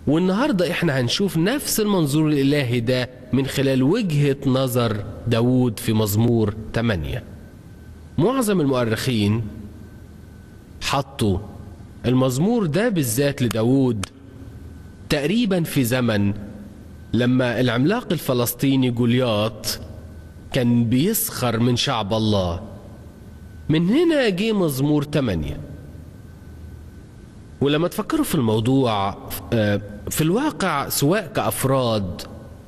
والنهاردة احنا هنشوف نفس المنظور الإلهي ده من خلال وجهة نظر داود في مزمور 8. معظم المؤرخين حطوا المزمور ده بالذات لداود تقريبا في زمن لما العملاق الفلسطيني جولياط كان بيسخر من شعب الله. من هنا جه مزمور 8. ولما تفكروا في الموضوع في الواقع سواء كأفراد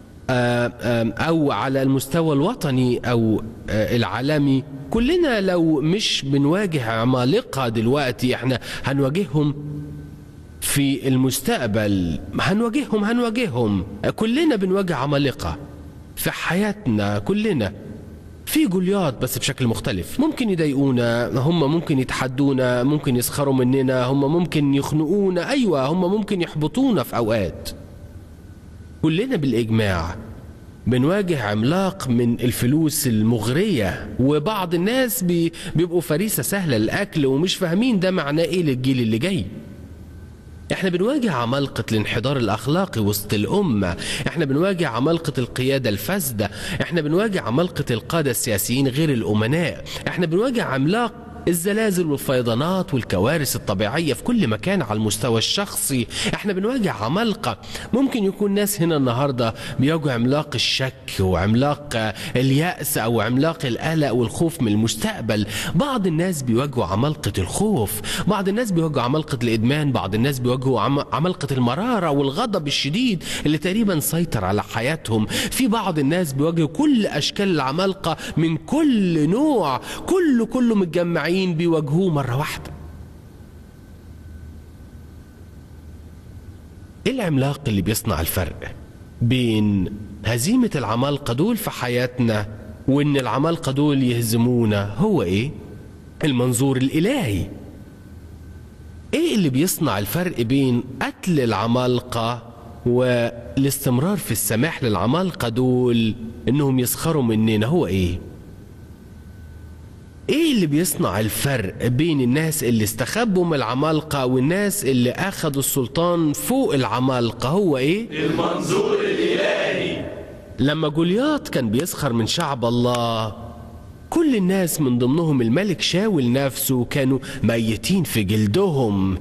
أو على المستوى الوطني أو العالمي، كلنا لو مش بنواجه عمالقة دلوقتي احنا هنواجههم في المستقبل. هنواجههم كلنا، بنواجه عمالقة في حياتنا كلنا. في جولياط بس بشكل مختلف، ممكن يضايقونا، هم ممكن يتحدونا، ممكن يسخروا مننا، هم ممكن يخنقونا، أيوة هم ممكن يحبطونا في أوقات. كلنا بالإجماع بنواجه عملاق من الفلوس المغرية، وبعض الناس بيبقوا فريسة سهلة للأكل ومش فاهمين ده معناه إيه للجيل اللي جاي. احنا بنواجه عمالقة الانحدار الأخلاقي وسط الأمة، احنا بنواجه عمالقة القيادة الفاسدة، احنا بنواجه عمالقة القادة السياسيين غير الأمناء، احنا بنواجه عملاق الزلازل والفيضانات والكوارث الطبيعية في كل مكان على المستوى الشخصي. احنا بنواجه عمالقة. ممكن يكون ناس هنا النهاردة بيواجهوا عملاق الشك وعملاق اليأس أو عملاق القلق والخوف من المستقبل. بعض الناس بيواجهوا عمالقة الخوف، بعض الناس بيواجهوا عمالقة الإدمان، بعض الناس بيواجهوا عمالقة المرارة والغضب الشديد اللي تقريبا سيطر على حياتهم. في بعض الناس بيواجهوا كل أشكال العمالقة من كل نوع، كله متجمعين بيواجهوه مرة واحدة. ايه العملاق اللي بيصنع الفرق بين هزيمة العمالقة دول في حياتنا وان العمالقة دول يهزمونا؟ هو ايه؟ المنظور الالهي. ايه اللي بيصنع الفرق بين قتل العمالقة والاستمرار في السماح للعمالقة دول انهم يسخروا مننا؟ هو ايه؟ ايه اللي بيصنع الفرق بين الناس اللي استخبوا من العمالقة والناس اللي اخذوا السلطان فوق العمالقة؟ هو ايه؟ المنظور الالهي. لما جولياط كان بيسخر من شعب الله، كل الناس من ضمنهم الملك شاول نفسه كانوا ميتين في جلدهم.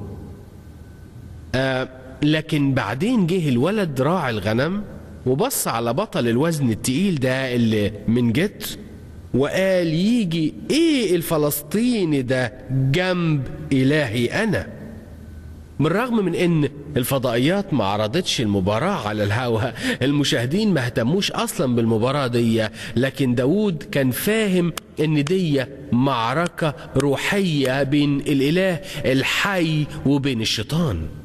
لكن بعدين جه الولد راعي الغنم وبص على بطل الوزن التقيل ده اللي من جت وقال يجي ايه الفلسطيني ده جنب الهي انا. بالرغم من ان الفضائيات ما عرضتش المباراة على الهوا، المشاهدين ما اهتموش اصلا بالمباراة دي، لكن داود كان فاهم ان دي معركة روحية بين الاله الحي وبين الشيطان.